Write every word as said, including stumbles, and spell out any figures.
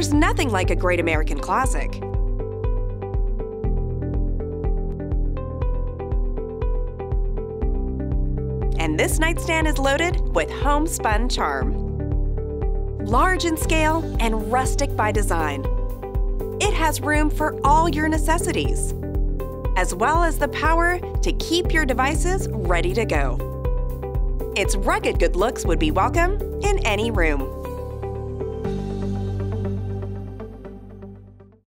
There's nothing like a great American classic. And this nightstand is loaded with homespun charm. Large in scale and rustic by design, it has room for all your necessities, as well as the power to keep your devices ready to go. Its rugged good looks would be welcome in any room.